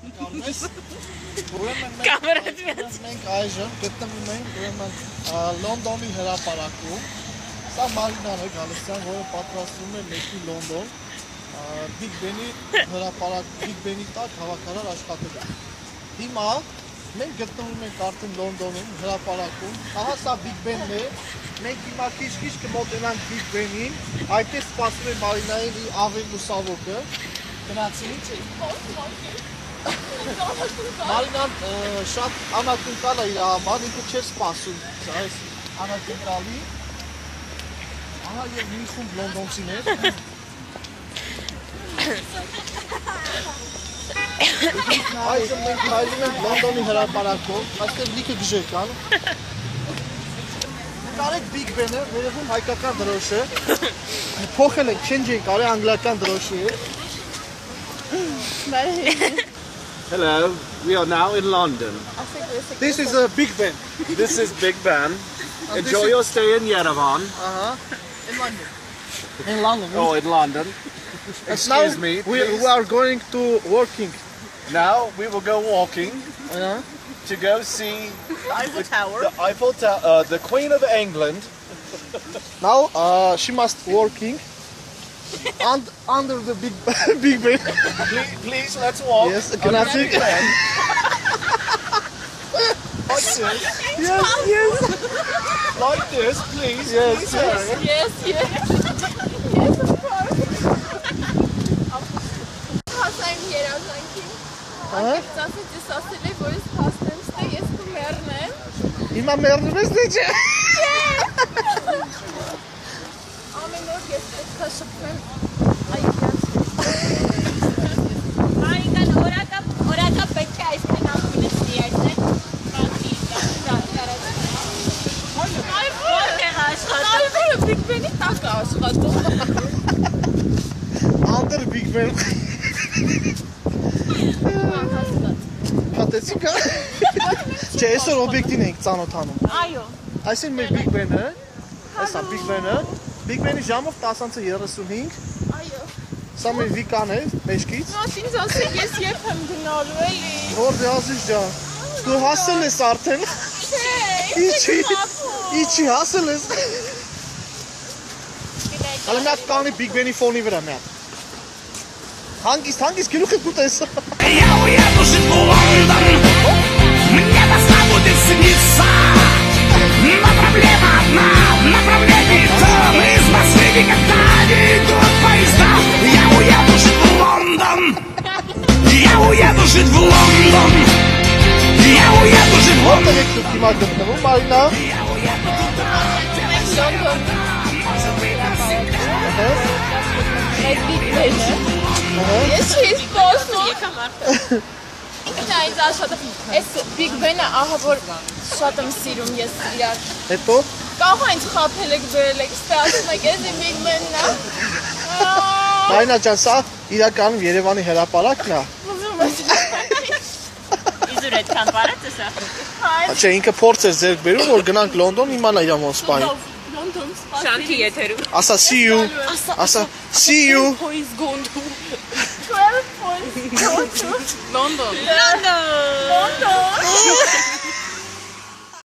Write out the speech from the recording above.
Մենք այժմ գտնվում ենք Լոնդոնի հրապարակում։ Սա Մարինան է Գալստյան, որը պատրաստվում է մեկի Լոնդոն Big Ben-ի հրապարակ, Big Ben-ի տակ հավաքարար աշխատել։ Հիմա մենք գտնվում ենք արդեն Լոնդոնում հրապարակում։ Ահա սա Big Ben-ն է։ Մենք հիմա քիչ-քիչ կմոտենանք Big Ben-ին, այդտեղ սպասում է Մարինային ավելի լուսավորը։ Գնացինի՞չ է։ Մարինան շատ անակնկալ է իր համար, ինքը չէր սպասում այս անակնկալի։ Ահա և մի խումբ լոնդոնցիներ։ Այժմ մենք քայլում ենք Լոնդոնի հրապարակով, այստեղ լիքը գժեր կան։ Նկարեք Big Ben-ը, վերևում հայկական դրոշ է։ Փոխել ենք, change ենք արել անգլիական դրոշի է։ Hello, we are now in London. This is a Big Ben. This is Big Ben. Enjoy your stay in Yerevan. In London. In London. Oh, in London. Excuse me. We are going to working. Now we will go walking to go see Eiffel Tower. The Eiffel Tower, the Queen of England. Now she must working under the Big Ben. Please, let's walk. Yes, can I see? Like this. Yes. Like this, please. Yes. Yes. Yes, of course. Հասային երազանքին։ Անկեղծասից ասել է, որ ես հասնեմ ստե, ես կմեռնեմ։ Հիմա մեռնում ես թե չէ։ Ամեն օր ես պետք է շփվեմ Մարիկան օրակա պետք է այսպես ապունեցնի այսպես Այվորը Big Ben-ի տակ է աշխատում Under Big Ben Պատեցիք է Չէ, այսօր օբյեկտին ենք ծանոթանում Այո Այսին մեր Big Ben-ը Այսա Big Ben-ը Big Ben-ի ժամով 10:35 Այո Սա մեր վիկան է, մեջքից Նոց ինձ ասեք ես երբ եմ գնալու էլի Որդ է ազիզ ջան Դու հասել ես արդեն Չէ, Իչի հասել ես Հալը մի հատ կանի Big Ben-ի ֆոնի վրա մի հատ Հանգիստ գլուխ եք ուտես Я уеду жить в Лондон Мне должна будет сниться Но проблема одна Направление том Из Москвы никогда не идут поезда Я уеду жить в Лондон Я уеду жить в Лондон Я уеду жить в Лондон Որտեղ եք դուք հիմա գտնվում, Մարինա Я уеду туда Այդ Big Ben-ը Ես չի սպասում Ինքն է ինձ աշխատում Այս Big Ben-ը ահա որ շատ եմ սիրում ես իրար Հետո Կաղա ինձ խապել եք բերել եք Ստե ասում եք ես Big Ben-ն է Մարինա ջան, սա իրականում Երևանի հրապարակն է Իզուր այդքան պարած է սա Չէ, ինքը փորձ էր ձեռք բերում, որ գնանք Լոնդոն, իմանա իր ոնց սպայի Լոնդոն սպասի Շանթի եթերում Ասա see you Ասա see you Poise going to 12 points go to London